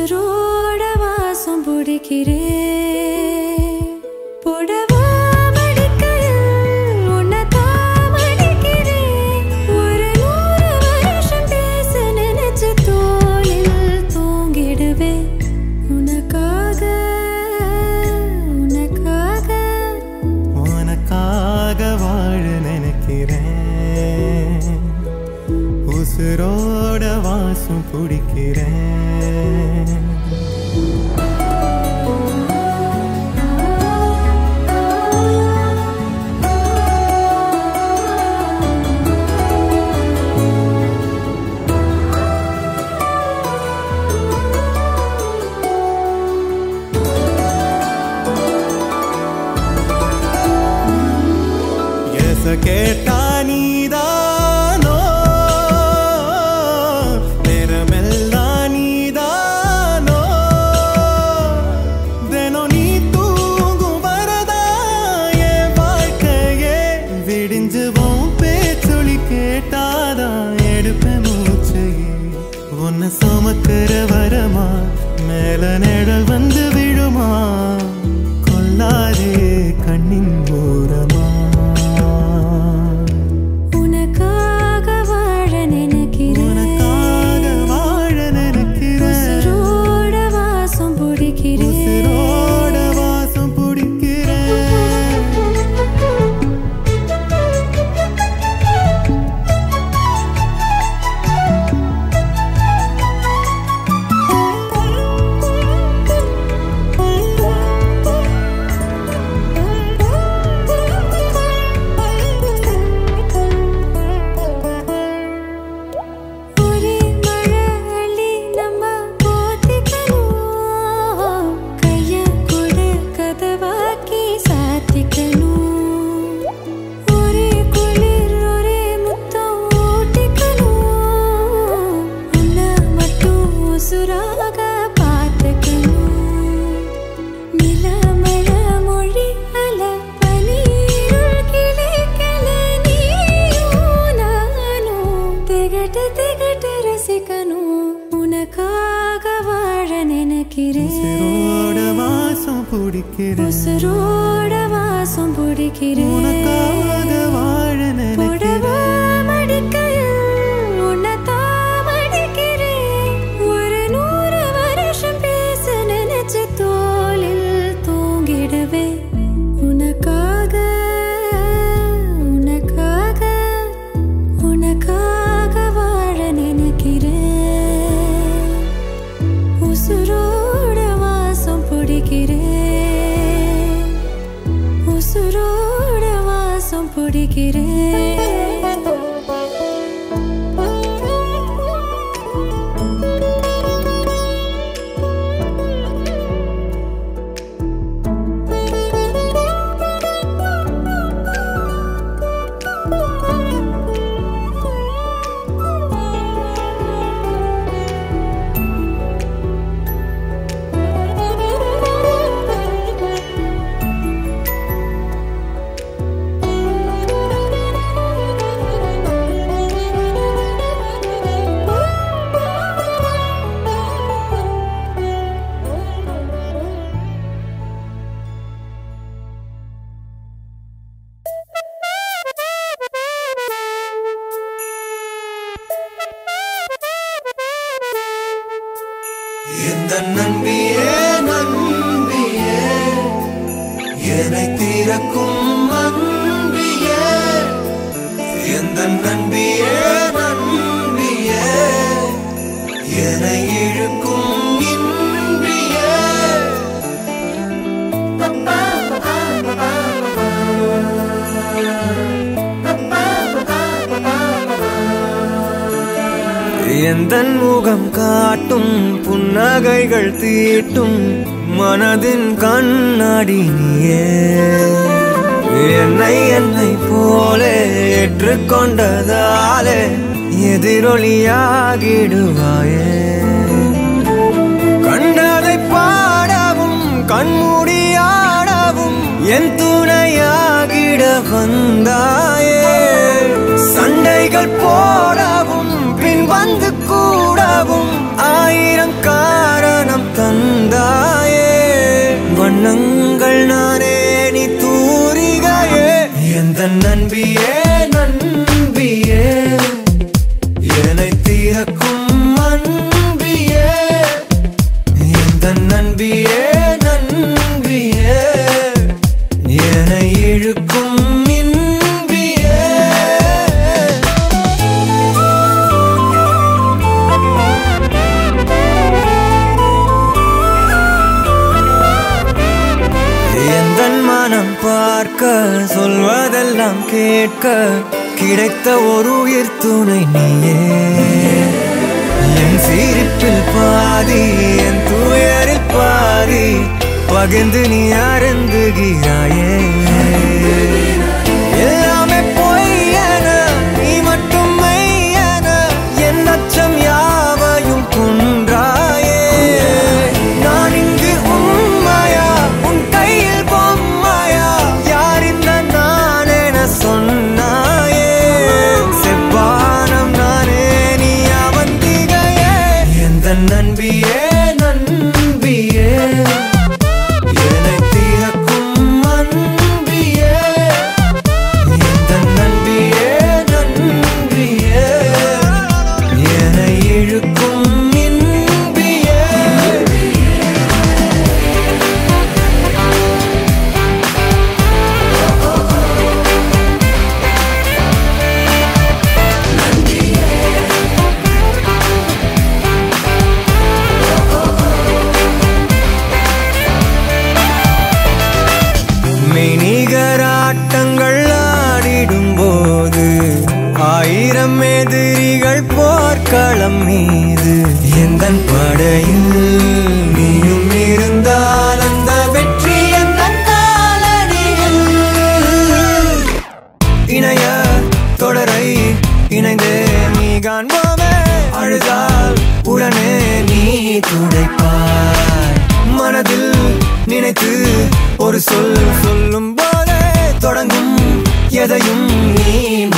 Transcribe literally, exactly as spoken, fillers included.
உசுரோட வாசம் பிடிக்கிறேன் புடவா மடிக்கையில் உன்னை தாமடிக்கிறேன் ஒரு நூறு வருஷம் பேச நினைச்ச தோளில் தூங்கிடுவேன் உனக்காக உனக்காக உனக்காக வாழ நினைக்கிறேன் உசுரோட வாசம் பிடிக்கிறேன் கேட்டா நீதானோ நேரமெல்லாம் நீதானோ தினம் நீ தூங்கும் வரதா என் வாழ்க்கையே விடிஞ்சுவோம் பேச்சொலி கேட்டாதான் எடுப்பேன் மூச்சையே உன்னை சுமக்கிற வரமா மேல நிழல் வந்து விழுமா கொல்லாதே கண்ணின் ஓரமா உசுரோட வாசம் பிடிக்கிறேன் உசுரோட வாசம் பிடிக்கிறேன் உனக்காக வாழ நினைக்கிறேன் மடிக்கையில் உன்னை தாமடிக்கிறேன் ஒரு நூறு வருஷம் பேச நினைச்ச தோளில் தூங்கிடவே உனக்காக உனக்காக உனக்காக வாழ நினைக்கிறேன் உசுரோட வாசம் பிடிக்கிறேன் உசுரோட வாசம் பிடிக்கிறேன் நம்பியே நம்பியே என்னை தீரக்கும் நம்பியே எந்த நம்பியே நம்பியே என்னை இழுக்கும் இன்பியே எந்தன் முகம் காட்டும் புன்னகைகள் தீட்டும் மனதின் கண்ணாடி நீயே என்னை என்னை போலே ஏற்றுக்கொண்டதாலே எதிரொலியாகிடுவாயே கண்டதை பாடவும் கண்மூடியாடவும் என் துணையாகிட வந்தாயே சண்டைகள் போடவும் பின் வந்து கூடவும் ஆயிரம் காரணம் நண்பியே நண்பியே என்னை தீரக்கும் அன்பியே எந்த நண்பியே நண்பியே என்னை இழுக்கும் இன்பியே எந்தன் மனம் பார்க்க சொல்வதெல்லாம் கேட்க கிடைத்த ஒரு உயிர் துணை நீயே என் சிரிப்பில் பாதி என் துயரில் பாதி பகிர்ந்து நீ அருந்துகிறாயே எல்லாமே பொய்யென நீ மட்டும் மெய்யென என் அச்சம் யாவையும் கொன்றாயே நான் இங்கு உண்மையா உன் கையில் பொம்மையா யார் இந்த நான் என சொன்னாயே செவ்வானம் நானே நீ அவந்திகையே எந்த நண்பியே நண்பியே என்னை தீரக்கும் அன்பியே எந்த நண்பியே நண்பியே என்னை இழுக்கும் இன்பியே மெய்நிகராட்டங்கள் ஆடிடும் போது ஆயிரம் எதிரிகள் போர்க்களம் மீது எந்தன் படையில் நீயும் இருந்தால் அந்த வெற்றி எந்த காலடியில் இணைய தொடரை இணைந்தே நீ காண்போமே அழுதால் உடனே நீ துடைப்பாய் மனதில் நினைத்து ஒரு சொல் சொல்லும் போதே தொடங்கும் எதையும் நீ